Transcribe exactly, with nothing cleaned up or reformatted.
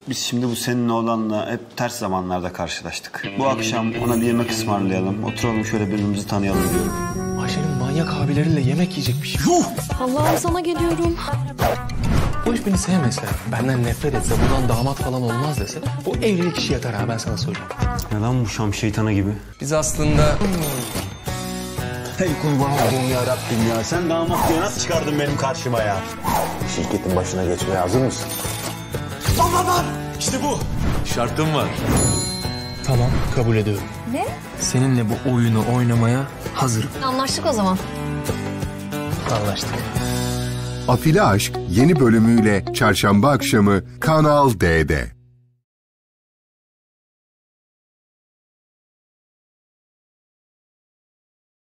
Biz şimdi bu senin oğlanla hep ters zamanlarda karşılaştık. Bu akşam ona bir yemek ısmarlayalım. Oturalım şöyle birbirimizi tanıyalım diyorum. Ayşe'nin manyak abileriyle yemek yiyecekmiş. Yuh! Allah'ım sana geliyorum. Bu iş beni sevmese, benden nefret etse, bundan damat falan olmaz dese... ...bu evlilik işi yeter ha, ben sana söyleyeyim. Ne lan bu Şam şeytanı gibi? Biz aslında... Hey kurban olduğum ya Rabbim ya. Sen damat diye nasıl çıkardın benim karşıma ya? Şirketin başına geçmeye hazır mısın? Baba bak! İşte bu. Şartım var. Tamam, kabul ediyorum. Ne? Seninle bu oyunu oynamaya hazırım. Anlaştık o zaman. Anlaştık. Afili Aşk yeni bölümüyle çarşamba akşamı Kanal D'de.